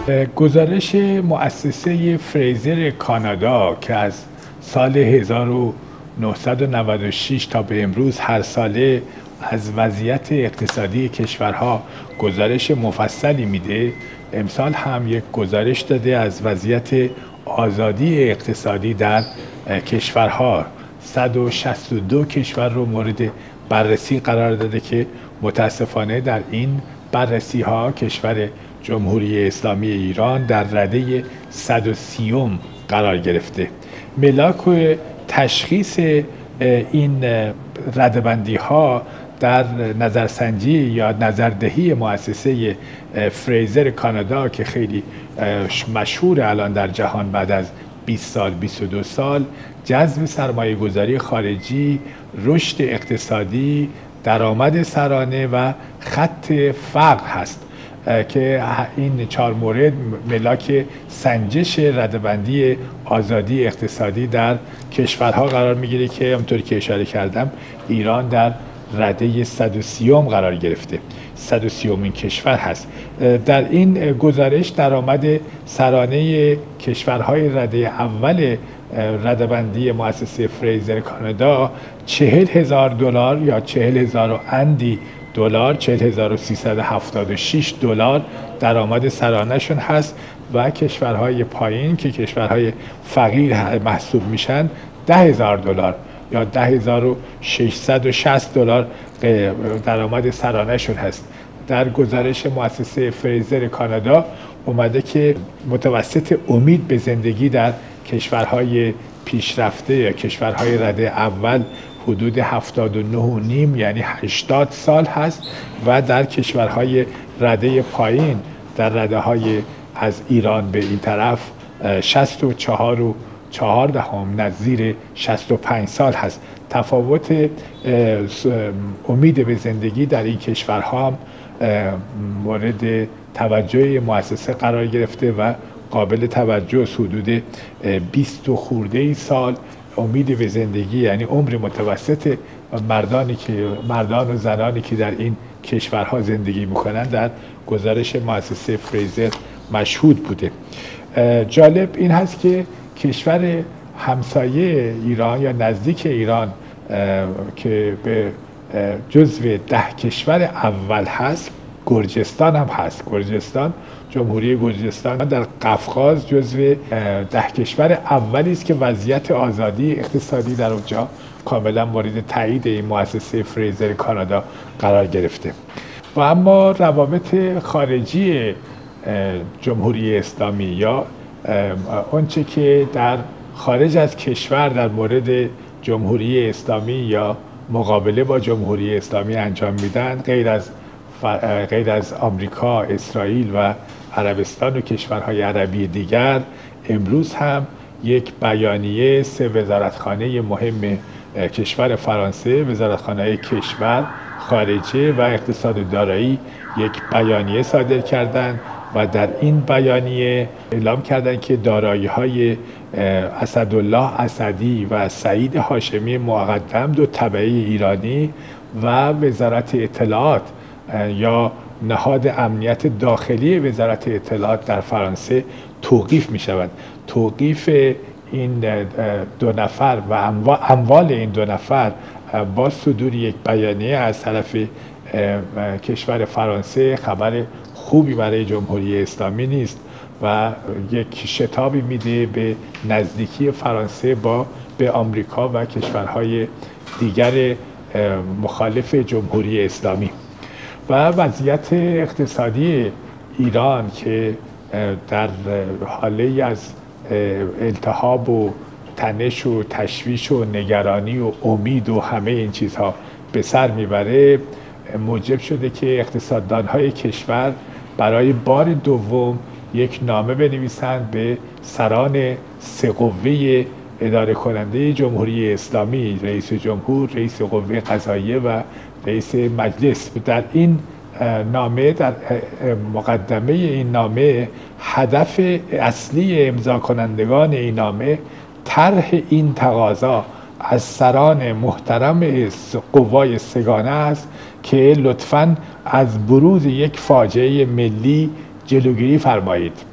گزارش مؤسسه فریزر کانادا که از سال 1996 تا به امروز هر ساله از وضعیت اقتصادی کشورها گزارش مفصلی میده، امسال هم یک گزارش داده از وضعیت آزادی اقتصادی در کشورها. 162 کشور رو مورد بررسی قرار داده که متاسفانه در این بررسی ها کشور جمهوری اسلامی ایران در رده 130 قرار گرفته. ملاک و تشخیص این ردبندی ها در نظرسنجی یا نظردهی مؤسسه فریزر کانادا که خیلی مشهور الان در جهان بعد از 20 سال 22 سال، جذب سرمایه گذاری خارجی، رشد اقتصادی، درآمد سرانه و خط فقر هست که این 4 مورد ملاک سنجش ردبندی آزادی اقتصادی در کشورها قرار میگیره که همونطوری که اشاره کردم ایران در رده 130 قرار گرفته. 130مین کشور هست. در این گزارش درآمد سرانه کشورهای رده اول ردبندی مؤسسه فریزر کانادا $40,000 یا 40,000 و اندی دلار، 40,376 دلار درآمد سرانه شون هست و کشورهای پایین که کشورهای فقیر محسوب میشن $10,000 یا 10,660 دلار درآمد سرانه شون هست. در گزارش مؤسسه فریزر کانادا اومده که متوسط امید به زندگی در کشورهای پیشرفته یا کشورهای رده اول حدود 79.5 یعنی 80 سال هست و در کشورهای رده پایین در رده های از ایران به این طرف 64.4 نظیر 65 سال هست. تفاوت امید به زندگی در این کشورها مورد توجه مؤسسه قرار گرفته و قابل توجه است. حدود 20 خورده سال امید به زندگی یعنی عمر متوسط مردان و زنانی که در این کشورها زندگی میکنن در گزارش مؤسسه فریزر مشهود بوده. جالب این هست که کشور همسایه ایران یا نزدیک ایران که به جزو 10 کشور اول هست، گرجستان هم هست. گرجستان، جمهوری گرجستان در قفقاز جزو 10 کشور اولی است که وضعیت آزادی اقتصادی در اونجا کاملا مورد تایید این مؤسسه فریزر کانادا قرار گرفته. و اما روابط خارجی جمهوری اسلامی یا آنچه که در خارج از کشور در مورد جمهوری اسلامی یا مقابله با جمهوری اسلامی انجام میدن، غیر از آمریکا، اسرائیل و عربستان و کشورهای عربی دیگر، امروز هم یک بیانیه 3 وزارتخانه مهم کشور فرانسه، وزارتخانه کشور، خارجه و اقتصاد دارایی، یک بیانیه صادر کردند و در این بیانیه اعلام کردند که دارایی‌های اسدالله اسدی و سعید هاشمی مقدم، 2 تبعه ایرانی، و وزارت اطلاعات یا نهاد امنیت داخلی وزارت اطلاعات در فرانسه توقیف می شود. توقیف این 2 نفر و اموال این 2 نفر با صدور یک بیانیه از طرف کشور فرانسه خبر خوبی برای جمهوری اسلامی نیست و یک شتابی میده به نزدیکی فرانسه به آمریکا و کشورهای دیگر مخالف جمهوری اسلامی. و وضعیت اقتصادی ایران که در حاله از التهاب و تنش و تشویش و نگرانی و امید و همه این چیزها به سر میبره، موجب شده که اقتصاددانهای کشور برای بار دوم یک نامه بنویسند به سران 3 قوه اداره کننده جمهوری اسلامی، رئیس جمهور، رئیس قوه قضاییه و رئیس مجلس. در این نامه، در مقدمه این نامه، هدف اصلی امضا کنندگان این نامه طرح این تقاضا از سران محترم قوای 3 است که لطفاً از بروز یک فاجعه ملی جلوگیری فرمایید.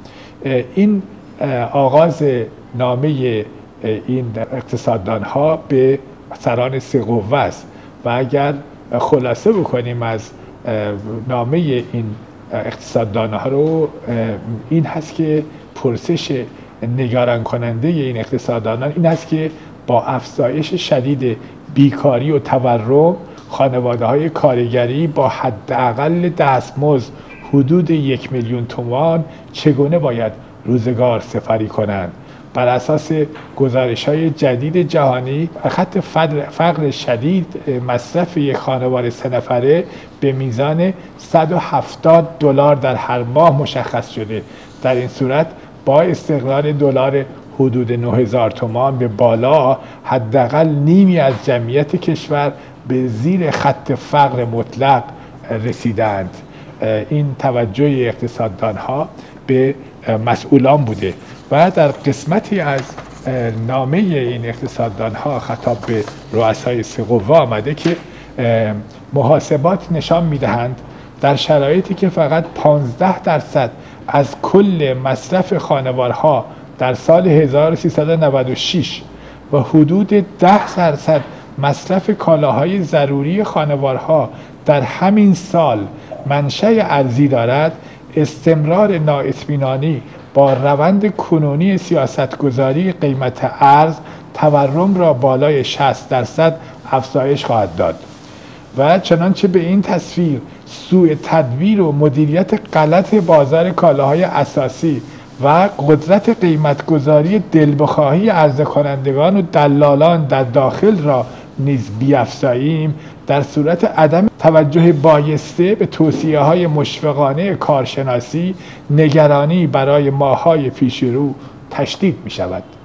این آغاز نامه این اقتصاددان ها به سران سه قوه است و اگر خلاصه بکنیم از نامه این اقتصاددان ها رو، این هست که پرسش نگران کننده این اقتصاددانان این است که با افزایش شدید بیکاری و تورم، خانواده های کارگری با حداقل دستمزد حدود 1 میلیون تومان چگونه باید روزگار سپری کنند. بر اساس گزارش‌های جدید جهانی، خط فقر شدید مصرف یک خانواده 3 نفره به میزان $170 در هر ماه مشخص شده. در این صورت با استقرار دلار حدود 9000 تومان به بالا، حداقل نیمی از جمعیت کشور به زیر خط فقر مطلق رسیدند. این توجه اقتصاددان ها به مسئولان بوده و در قسمتی از نامه این اقتصاددان ها خطاب به رؤسای سه قوه آمده که محاسبات نشان میدهند در شرایطی که فقط 15% از کل مصرف خانوارها در سال 1396 و حدود 10% مصرف کالاهای ضروری خانوارها در همین سال منشأ ارزی دارد، استمرار نااطمینانی با روند کنونی سیاستگذاری قیمت ارز تورم را بالای 60% افزایش خواهد داد و چنانچه به این تصویر سوء تدبیر و مدیریت غلط بازار کالاهای اساسی و قدرت قیمتگذاری دلبخواهی عرضه کنندگان و دلالان در داخل را نیز بیفزاییم، در صورت عدم توجه بایسته به توصیه‌های مشفقانه کارشناسی، نگرانی برای ماه‌های پیش رو تشدید می‌شود.